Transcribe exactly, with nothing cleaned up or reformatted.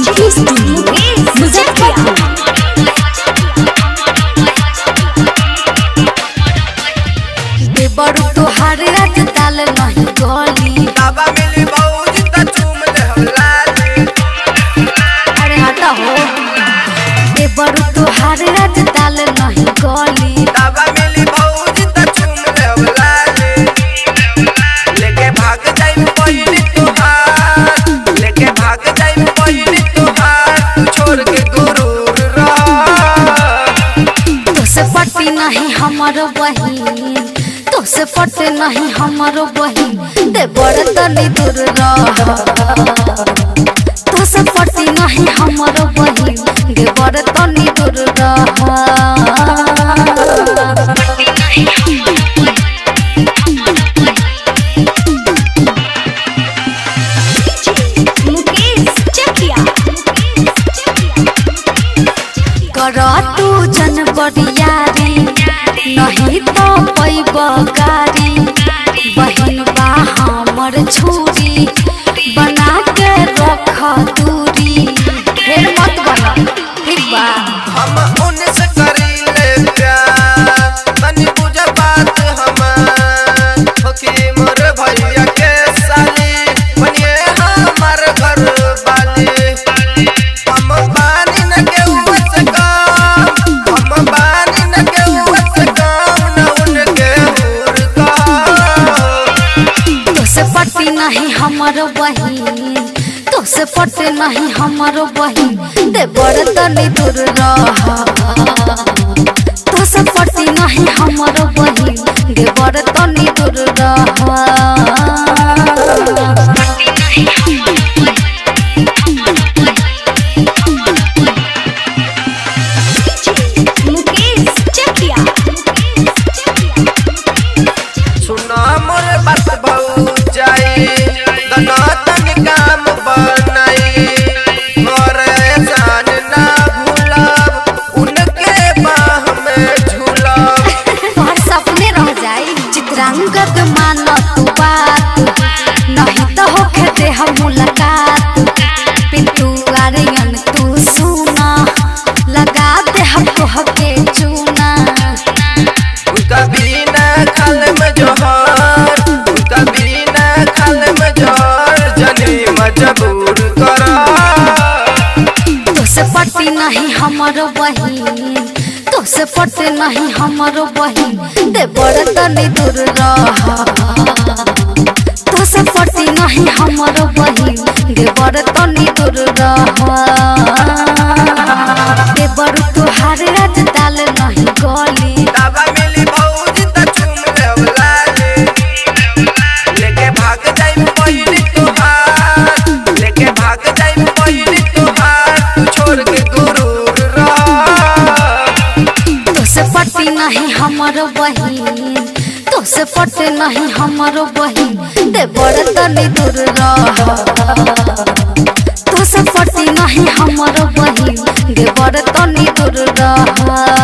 Recording Studio Muzaffarpur। बड़ू तोहार राज ताल नहीं गोली बाबा मिली बहुजी त चूम ले हम लाली। अरे हटा हो ए बड़ू तोहार राज ताल नहीं गोली बाबा मिली बहुजी त चूम ले हम लाली। लेके भाग जाई पहिली तोहार लेके भाग जाई पहिली तोहार छोड़ के गुरूर रह। तो से पट्टी नहीं हमारो बहिन तो से पट्टे नहीं हमारो बहिन दे बड़ तनी दूर रह। तो से पट्टी नहीं हमारो बहिन दे बड़ तनी दूर रह। कर तू जन बरियारी नहीं तो पैब गारी बहन बा हमर छुरी बना के रख दूरी फिर मत बना ठीक बा। हम उनसे करी ले प्यार तनी बुझ बात हमार होखी मोर भैया के साली बनिए हमार घर वाली। हम बानी न के उमत काम हम बानी न के उमत काम न उनके हुर का। तो से पट्टी नहीं हमारो बहिन तो से पट्टे नहीं हमारो बहिन दे बड़ तनी दूर रह। तो से पट्टी नहीं हमारो बहिन दे बड़ तनी दूर रह। सुना मोर बात बहु जाई गना तनी काम बनाई मोर जान ना भूलब उनके बाह में झूलब। तोहर सपने रह जाई चित्रांगद मान तू बात नहीं तो होके दे हम मुलाकात। पिंटू आर्यन तू सुना लगा दे हम तोहके चूना। कभी ना खाल में जोहर कभी ना खाल में जोहर जनी मजबूर करा। तो से पट्टी नहीं हमारो बहिन तो से पट्टे नहीं हमारो बहिन दे बड़ तनी दूर रह। तो से पट्टी नहीं हमारो बहिन दे बड़ तनी दूर रह। दे बड़ू तोहार राज ताल नहीं गोली बाबा मिली बहुजी त चूम ले हम लाली। लेके भाग जाई पहिली तोहार लेके भाग जाई पहिली तोहार छोड़ के गुरूर रह। तो से पट्टी नहीं हमारो बहिन तो से पट्टे नहीं हमारो बहिन दे बड़ तनी दूर रह। तो से पट्टी नहीं हमारो बहिन दे बड़ तनी दूर रह।